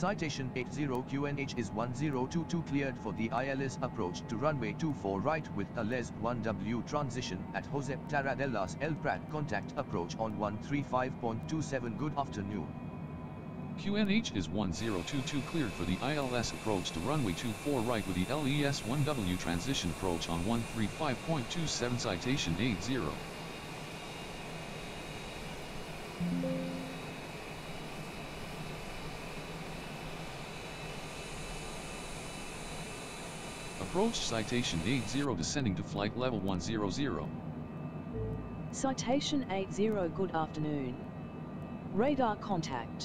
Citation 80 QNH is 1022 cleared for the ILS approach to runway 24 right with a LES 1W transition at Josep Tarradellas El Prat. Contact approach on 135.27. Good afternoon. QNH is 1022 cleared for the ILS approach to runway 24 right with the LES 1W transition approach on 135.27. Citation 80. Approach citation 80 descending to flight level 100. Citation 80 good afternoon. Radar contact.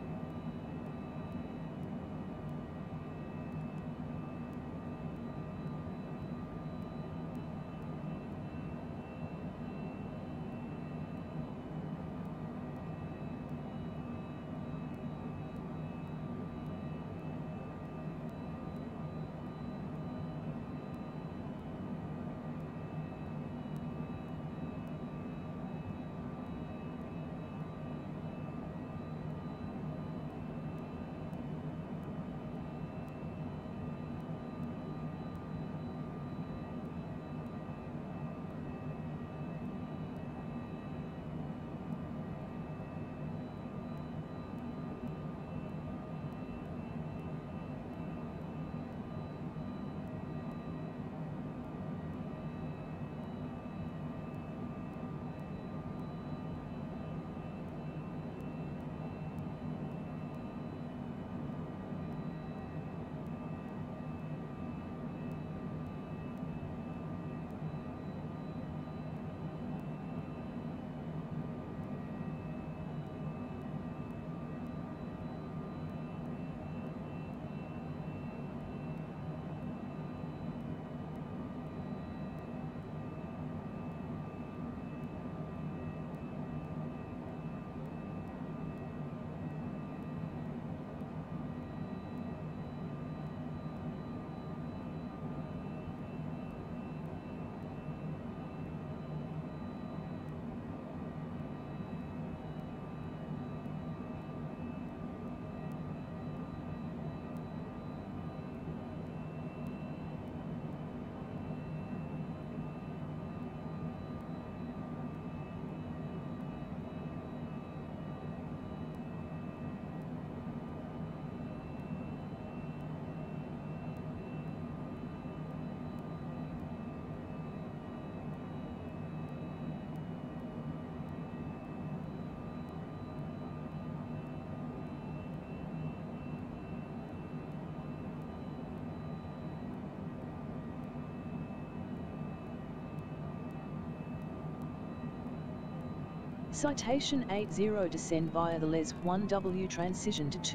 Citation 80 descend via the LES 1W transition to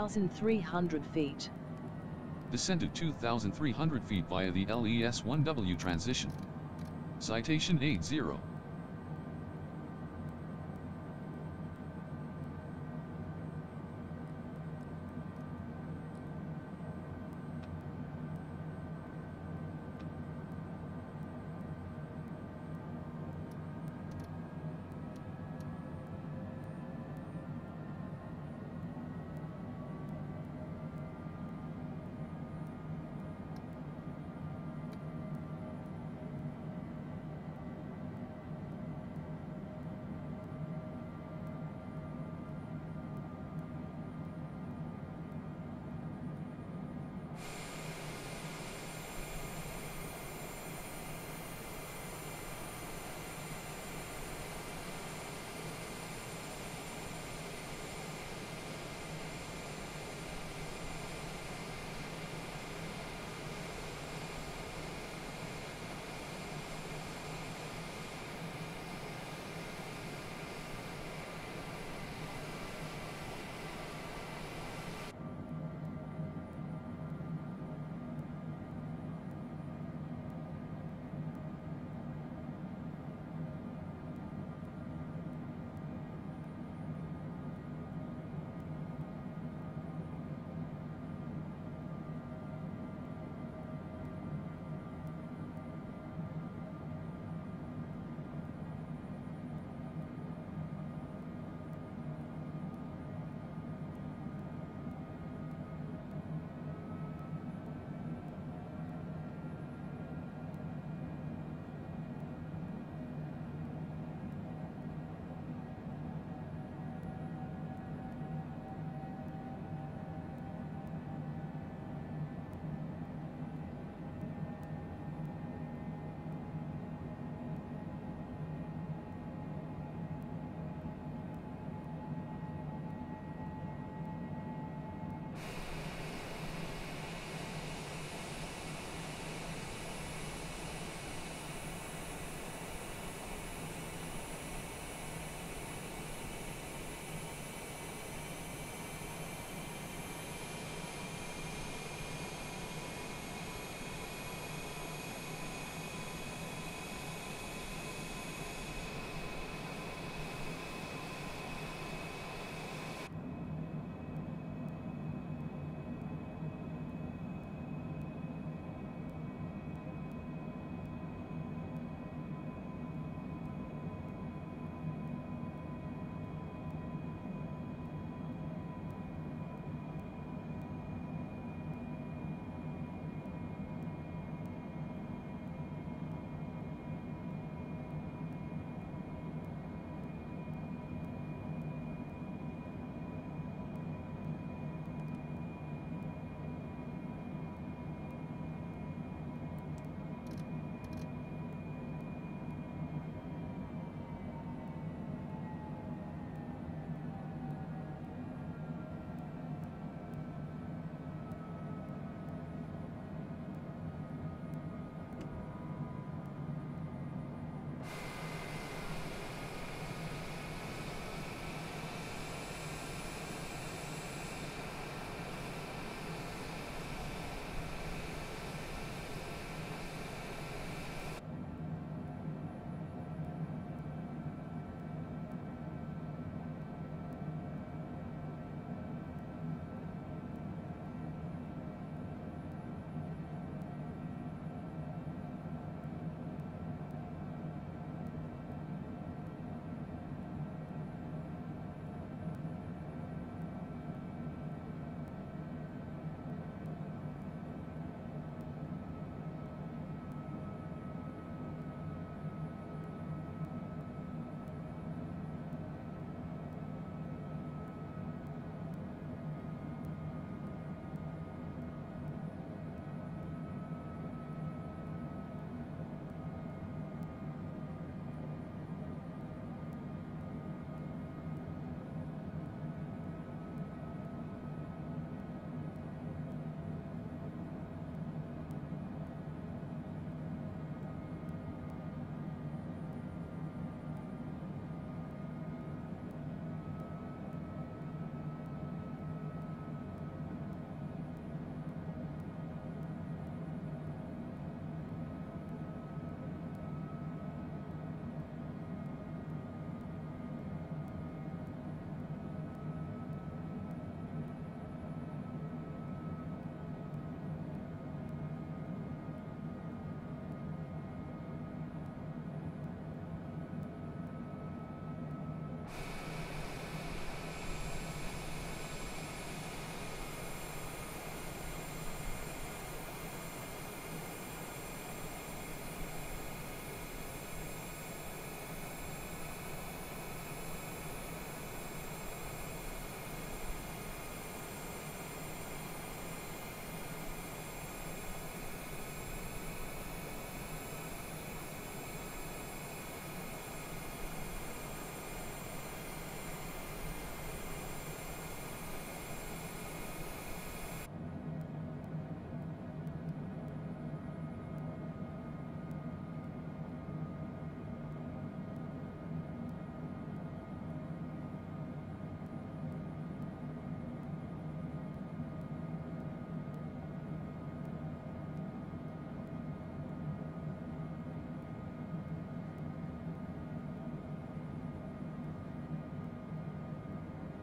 2,300 feet. Descend to 2,300 feet via the LES 1W transition. Citation 80.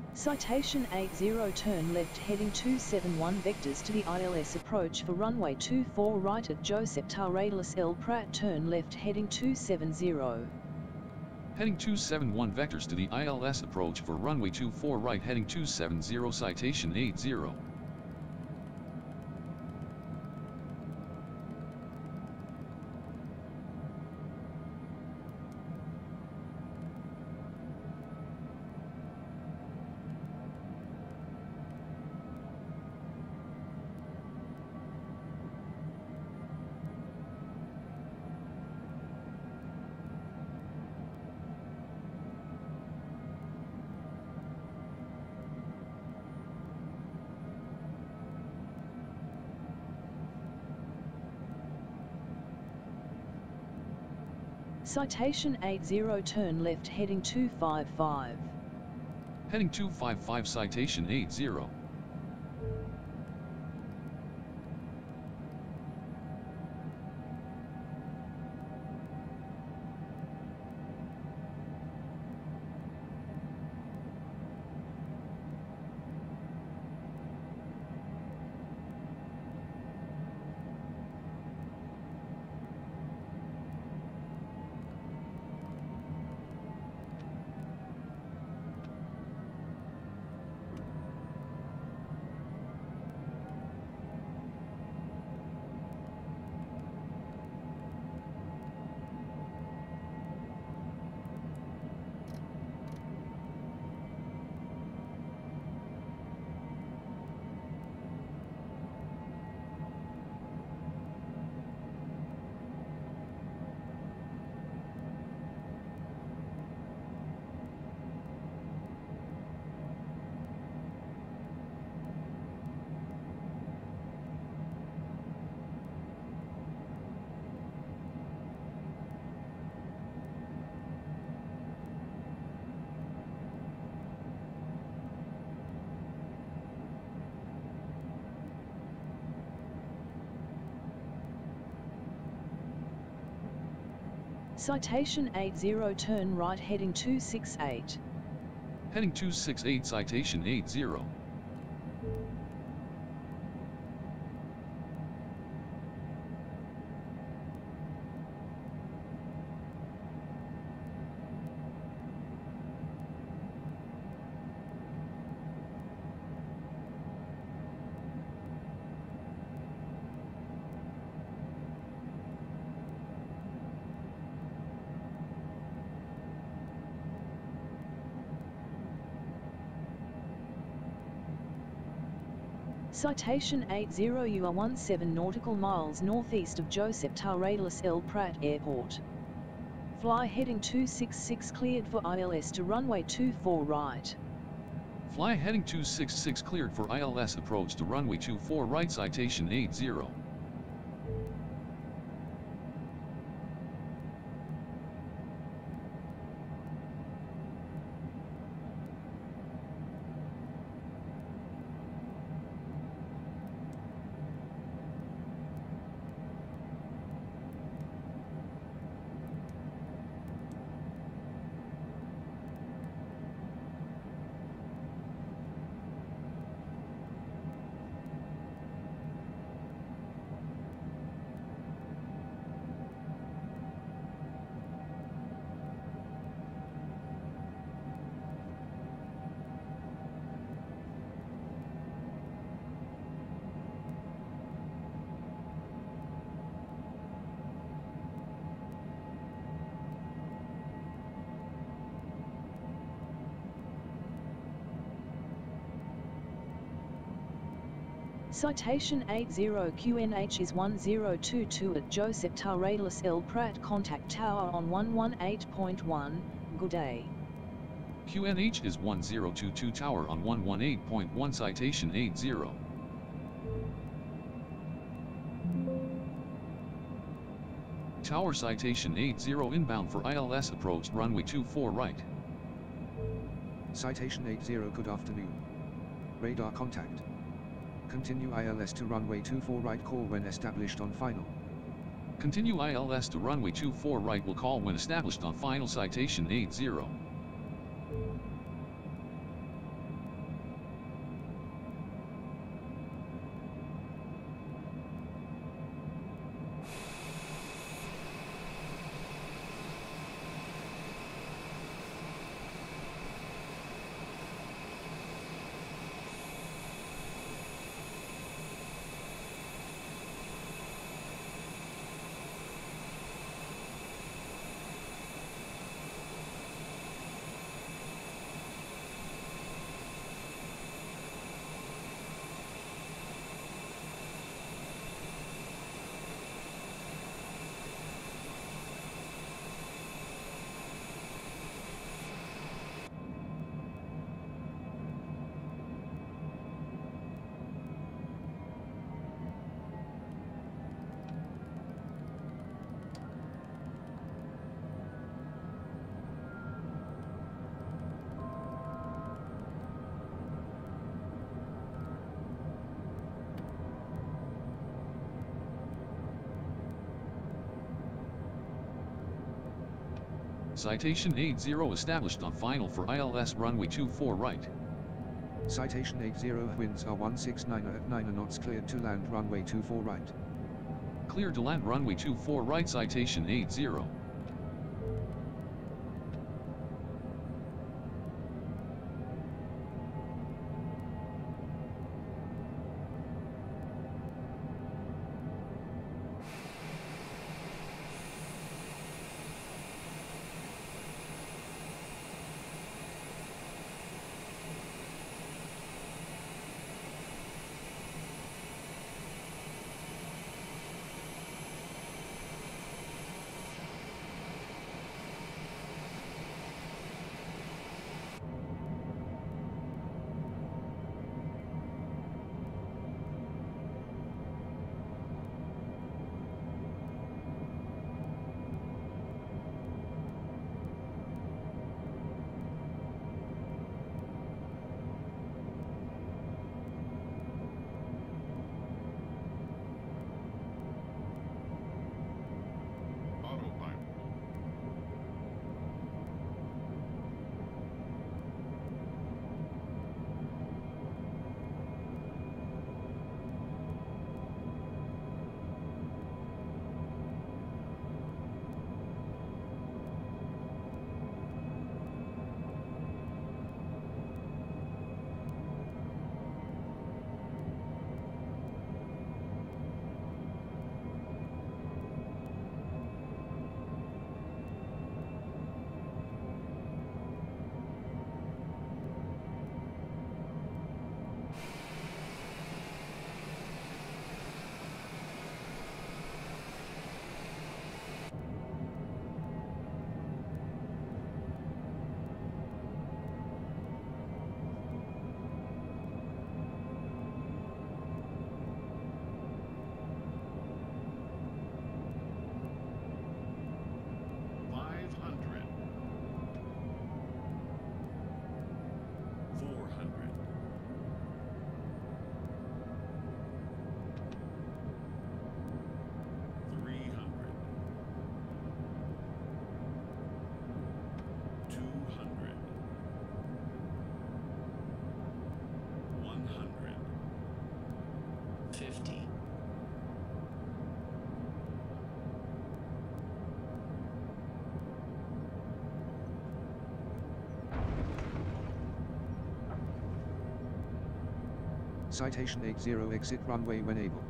Citation 80 turn left heading 271 vectors to the ILS approach for runway 24 right at Josep Tarradellas El Prat turn left heading 270. Heading 271 vectors to the ILS approach for runway 24 right heading 270 citation 80. Citation 80 turn left heading 255. Heading 255 citation 80. Citation 80 turn right heading 268. Heading 268 citation 80. Citation 80 you are 17 nautical miles northeast of Josep Tarradellas El Prat Airport. Fly heading 266 cleared for ILS to runway 24 right. Fly heading 266 cleared for ILS approach to runway 24 right citation 80. Citation 80 QNH is 1022 at Josep Tarradellas El Prat contact tower on 118.1, good day. QNH is 1022 tower on 118.1 citation 80. Tower citation 80 inbound for ILS approach runway 24 right. Citation 80 good afternoon. Radar contact. Continue ILS to runway 24 right, call when established on final. Continue ILS to runway 24 right, will call when established on final citation 80. Citation 80 established on final for ILS runway 24 right. Citation 80 winds are 169 at 9 knots cleared to land runway 24 right. Cleared to land runway 24 right. Citation 80. Citation 80 exit runway when able.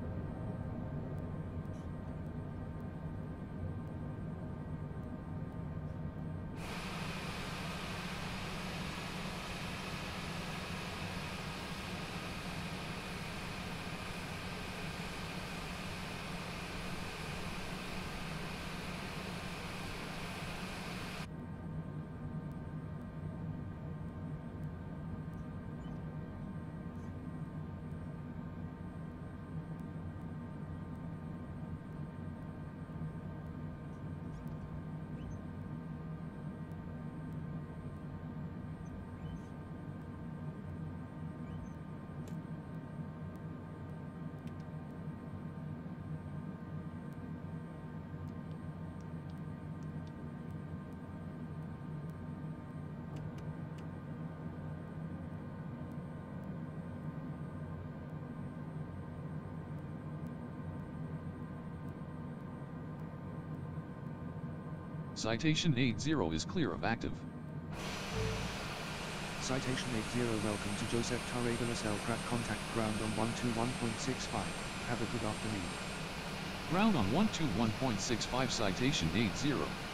Citation 80 is clear of active. Citation 80 welcome to Joseph Tarradellas El Prat contact ground on 121.65. Have a good afternoon. Ground on 121.65 citation 80.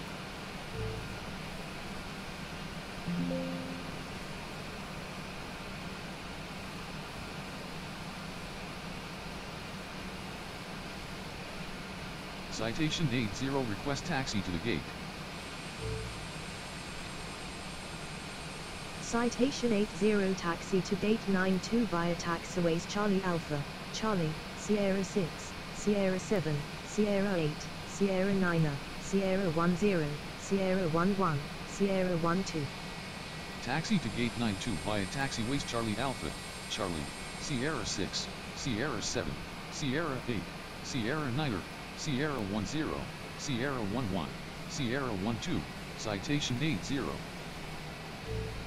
Citation 80 request taxi to the gate. Citation 80 taxi to gate 92 via taxiways Charlie Alpha, Charlie, Sierra 6, Sierra 7, Sierra 8, Sierra 9, Sierra 10, Sierra 11, Sierra 12. Taxi to gate 92 via taxiways Charlie Alpha, Charlie, Sierra 6, Sierra 7, Sierra 8, Sierra 9, Sierra 10, Sierra 11, Sierra 12, citation 80.